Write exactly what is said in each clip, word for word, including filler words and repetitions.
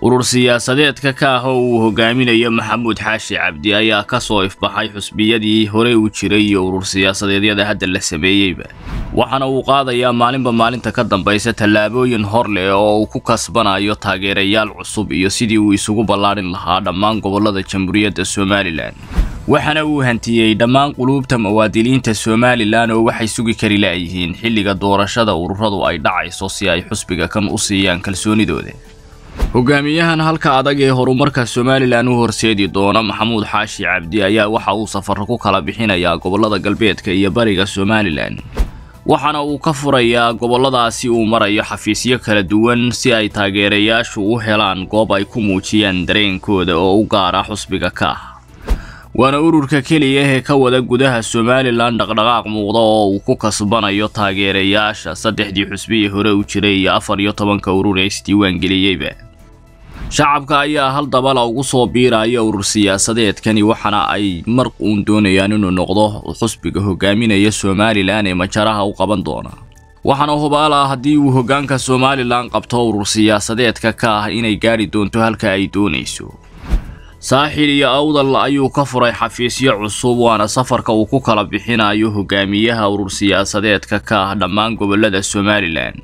urur siyaasadeedka ka ah oo uu hogaaminayo Maxamuud Xaashi Cabdi ayaa ka soo ifbaxay xusbiyadii hore u jiray iyo urur siyaasadeedyada hadda la sameeyayba waxana uu qaadayaa maalinba maalinta ka dambaysa tallaabooyin hor leh oo uu ku kasbanayo taageerayaal cusub iyo sidii uu isugu ballaarin lahaa dhammaan gobolada Jamhuuriyadda Soomaaliland waxana uu hantiyay dhammaan qulubta muwaadiniinta Soomaaliland oo waxay sugi kari laayihiin xilliga doorashada ururadu ay dhacayso si ay xusbiga kan u siiyaan kalsoonidooda hogaamiyahan halka adag ee horumarka Soomaaliland u horseedi doona Maxamuud Xaashi Cabdi ayaa waxa uu safar ku kala bixinayaa gobolada galbeedka iyo bariga Soomaaliland waxana uu ka furayaa goboladaasi uu marayo xafiisyo kala duwan si ay taageerayaashu u helaan goob ay ku muujiyaan dareenkooda oo u gaar ah xusbiga ka waana ururka kaliya ee ka wada gudaha Soomaaliland dhaqdhaqaaq muuqda oo uu ku kasbanayo taageerayaasha saddexdii xusbi hore u jiray iyo afar iyo toban ka urur ee isdiiwaan geliyayba shacabka ayaa hal dabala ugu soo biiraya urur siyaasadeedkani waxana ay mar uun doonayaan inuu noqdo xusbiga hogaaminaya Soomaaliland ee majaraha u qaban doona waxana hubaal ah haddii uu hogaanka Soomaaliland qabto urur siyaasadeedka ka ah inay gaari doonto halka ay doonayso saaxil iyo awdal ayuu ka furay xafiisyo cusub waana safarka uu ku kala bixinayo hogaamiyaha urur siyaasadeedka ka ah dhammaan gobolada Soomaaliland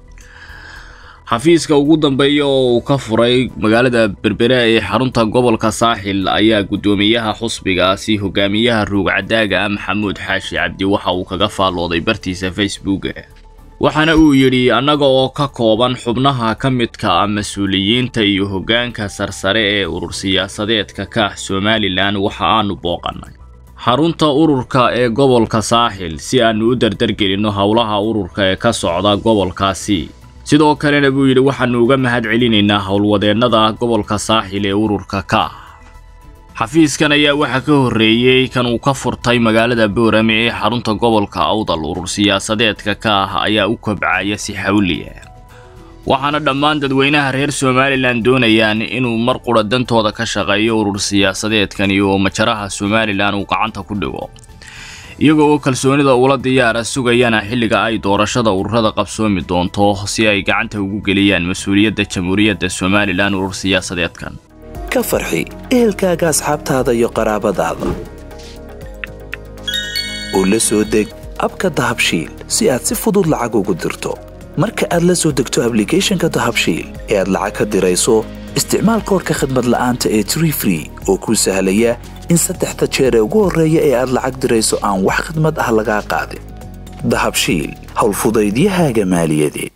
xafiiska ugu dambeeya oo uu ka furay magaalada Berbera ee xarunta gobolka Saaxil ayaa gudoomiyaha xusbigaasi hogaamiyaha Ruugcadaaga Maxamuud Xaashi Cabdi waxa uu kaga faalooday bartiisa Facebook waxana uu yiri anaga oo ka kooban xubnaha ka midka ah mas'uuliyiinta iyo hogaanka sarsare ee urur siyaasadeedka ka ah Soomaaliland waxa aanu booqanay xarunta ururka ee gobolka Saaxil si aanu u dardargelino hawlaha ururka ee ka socda gobolkaasi sidoo kale buu yiri waxaanu uga mahad celinaynaa hawlwadeennada gobolka Saaxil ee ururka ka xafiiskan ayaa waxa ka horeeyay kan uu ka furtay magaalada Boorame ee xarunta gobolka Awdal urur siyaasadeedka ka ah ayaa u kobcaya si xawli ah waxaana dhammaan dadweynaha reer Soomaaliland doonayaan inuu mar qura dantooda ka shaqeeyo urur siyaasadeedkan iyo majaraha Soomaaliland uu gacanta ku dhigo iyagoo kalsoonida ula diyaar sugayana xilliga ay doorashada ururada qabsoomi doonto si ay gacanta ugu geliyaan mas'uuliyadda Jamhuuriyadda Soomaaliland urur siyaasadeedkan ka farxi ehelkaaga asxaabtaada iyo qaraabadaada oo la soo deg abka Dahabshiil si aad si fudud lacag ugu dirto marka aad la soo degto application-ka Dahabshiil ee aad lacag ka dirayso isticmaal koodka khidmad la'aanta ee Tree Free oo ku sahlaya in saddexda jeer ee ugu horeeya ee aad lacag dirayso aan wax khidmad ah laga qaadin Dahabshiil hawl fudaydiyahaaga maaliyadeed